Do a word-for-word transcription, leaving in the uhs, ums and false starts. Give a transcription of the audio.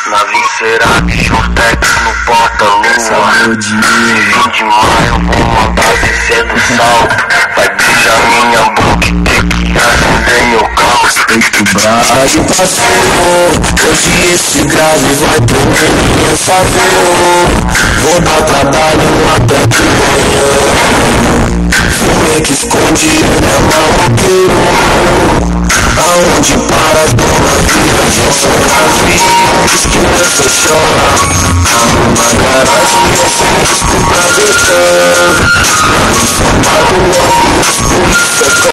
Na visceral, Showtex no porta-lua. Fim de maio, vou mandar descer do salto. Vai beijar minha boca e ter que acender meu carro. Peito bravo, parceiro. Hoje esse grave vai tremer minha favela. Vou dar trabalho até que manhã. Fumei que esconde é maloqueiro. Aonde para as donas viajam são as vidas que nessa chora. Uma garagem eu sem disco pra deixar. Informado logo, polícia